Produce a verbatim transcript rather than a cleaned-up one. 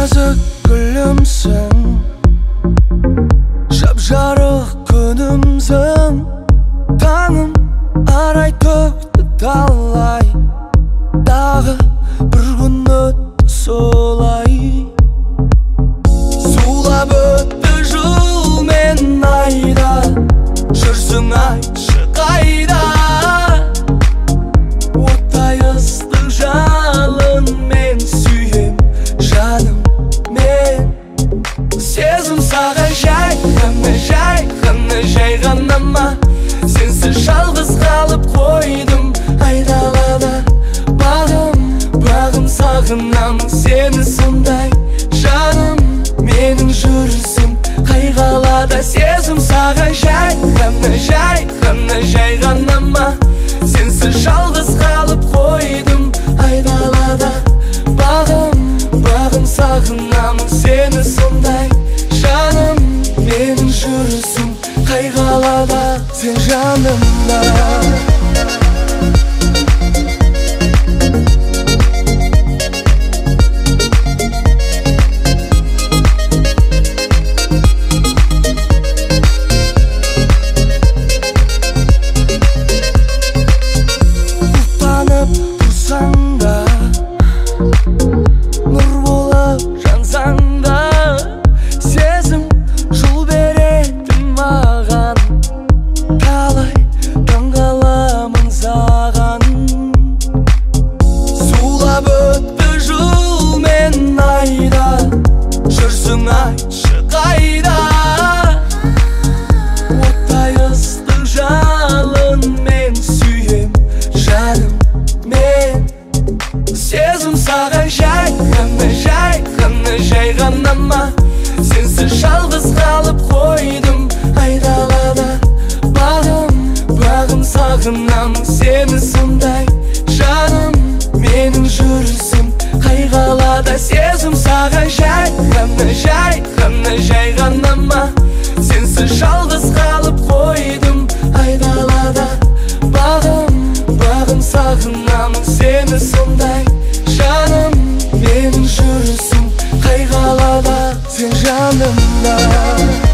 нәзік гүлімсің, жап-жарық күнімсің. Таңым арай төкті талай, дағы бір күн өтті солай. Сулап өтті жыл мен айда, жүрсің айтшы қайда. Оттай ыстық жалын мен сүйем, жаным мен. Сезім саған жай ғана, жай ғана, жай ғана ма? Сенсіз жалғыз қалып қойдым айдалада. Бағым, бағым сағынамын сені сондай, жаным менің жүрісім қайғалада. Сезім саған жай ғана, жай ғана, жай ғана ма? Сенсіз жалғыз қалып қойдым айдалада. Бағым, бағым сағынамын сені сондай, жаным менің жүрісім қайғалада. Сен жанымда. Айтшы қайда, оттай ыстық жалын мен сүйем, жаным мен. Сезім саған жай ғана, жай ғана, жай ғана ма? Сенсіз жалғыз қалып қойдым айдалада. Бағым, бағым сағынамын сені сондай, жаным менің жүрісім қайғалада. Сезім саған жай ғана, жай ғана, жай ғана ма? Сенсіз жалғыз қалып қойдым айдалада. Бағым, бағым сағынамын сені сондай, жаным менің жүрісім қайғалада. Сен жанымда.